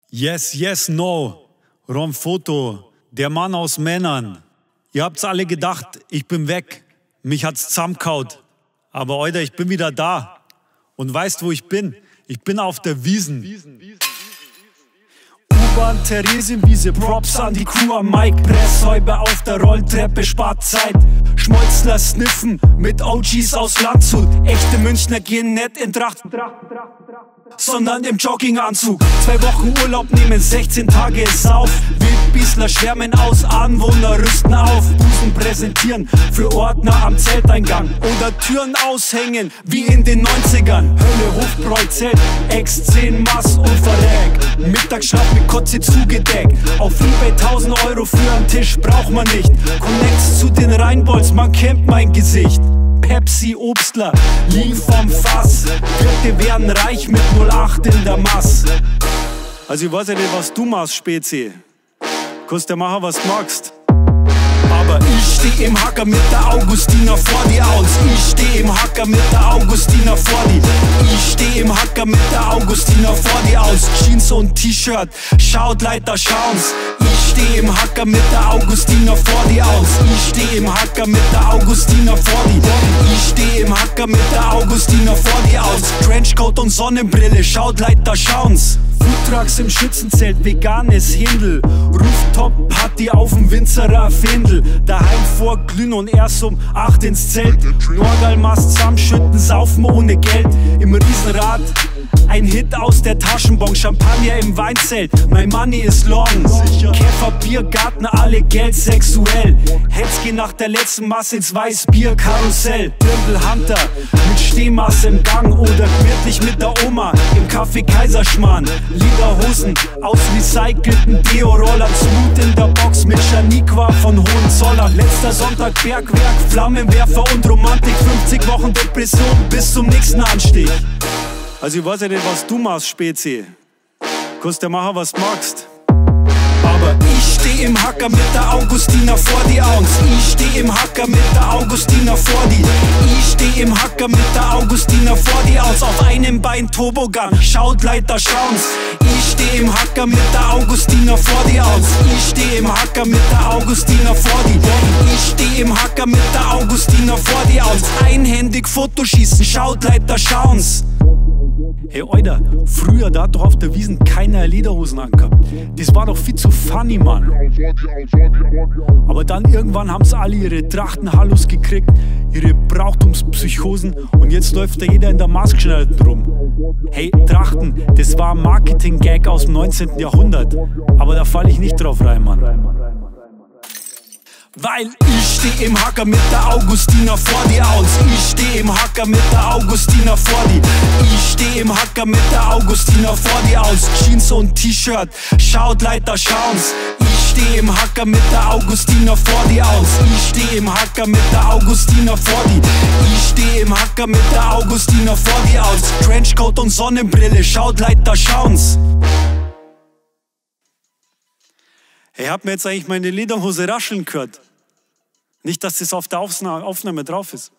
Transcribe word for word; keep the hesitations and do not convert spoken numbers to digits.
Yes, yes, no. Ron Foto, der Mann aus Männern. Ihr habt's alle gedacht, ich bin weg. Mich hat's zusammengehaut. Aber Alter, ich bin wieder da. Und weißt, wo ich bin? Ich bin auf der Wiesen. U-Bahn, Theresienwiese, Props an die Crew am Mic. Presshäuber auf der Rolltreppe, spart Zeit. Schmolzler sniffen mit O Gs aus Landshut. Echte Münchner gehen nicht in Tracht, sondern im Jogginganzug. Zwei Wochen Urlaub nehmen, sechzehn Tage ist auf. Wildbiesler schwärmen aus, Anwohner rüsten auf. Busen präsentieren für Ordner am Zelteingang. Oder Türen aushängen, wie in den neunzigern. Hölle, Hofbräuzelt, Ex zehn Mass und Verreck. Mittagsschlaf mit Kotze zugedeckt. Auf eBay tausend Euro für einen Tisch braucht man nicht. Connects zu den Rheinbolds, man kennt mein Gesicht. Pepsi, Obstler, liegen vom Fass. Wirte werden reich mit null acht in der Mass. Also ich weiß ja nicht, was du machst, Spezi. Kannst ja machen, was du magst. Aber ich steh im Hacker mit der Augustiner vor die aus. Ich steh im Hacker mit der Augustiner vor die. Ich steh im Hacker mit der Augustiner vor die aus. Jeans und T-Shirt, schaut Leiter, schauen's. Ich steh im Hacker mit der Augustiner vor die aus. Ich steh im Hacker mit der Augustiner vor die. Ich steh im Hacker mit der Augustiner vor die aus. Trenchcoat und Sonnenbrille, schaut Leiter, schauen's. Foodtrucks im Schützenzelt, veganes Händel. Rooftop-Party auf dem Winzerer Fendel. Daheim vorglühen und erst um acht ins Zelt. Norgalmast zusammenschütten, saufen ohne Geld. Im Riesenrad ein Hit aus der Taschenbon, Champagner im Weinzelt. My money is long. Käfer, Biergarten, alle Geld sexuell. Heads gehen nach der letzten Masse ins Weißbier-Karussell. Dirndl Hunter mit Stehmasse im Gang oder gemütlich mit der Oma im Café Kaiserschmarrn. Lederhosen aus recycelten Deo-Rollern. Smooth in der Box mit Janiqua von Hohenzollern. Letzter Sonntag Bergwerk, Flammenwerfer und Romantik. fünfzig Wochen Depression bis zum nächsten Anstieg. Also ich weiß ja nicht, was du machst, Spezi. Kannst ja machen, was du magst. Aber ich steh im Hacker mit der Augustiner vor die aus. Ich steh im Hacker mit der Augustiner vor die. Ich steh im Hacker mit der Augustiner vor die aus. Auf einem Bein Tobogan, schaut Leiter, schauen's. Ich steh im Hacker mit der Augustiner vor die aus. Ich steh im Hacker mit der Augustiner vor die. Ich steh im Hacker mit der Augustiner vor die aus. Einhändig Fotoschießen, schaut Leiter, schauen's. Hey Alter, früher da hat doch auf der Wiesn keiner Lederhosen angehabt. Das war doch viel zu funny, Mann. Aber dann irgendwann haben's alle ihre Trachtenhallus gekriegt, ihre Brauchtumspsychosen und jetzt läuft da jeder in der Maßgeschneiderten rum. Hey, Trachten, das war ein Marketing-Gag aus dem neunzehnten Jahrhundert. Aber da fall ich nicht drauf rein, Mann. Weil ich steh im Hacker mit der Augustiner vor die aus. Ich steh im Hacker mit der Augustiner vor die. Ich steh im Hacker mit der Augustiner vor die aus. Jeans und T-Shirt, schaut Leiter, schauen's. Ich steh im Hacker mit der Augustiner vor die aus. Ich steh im Hacker mit der Augustiner vor die. Ich steh im Hacker mit der Augustiner vor die aus. Trenchcoat und Sonnenbrille, schaut Leiter, schauen's. Hey, hab mir jetzt eigentlich meine Lederhose rascheln gehört? Nicht, dass das auf der Aufnahme drauf ist.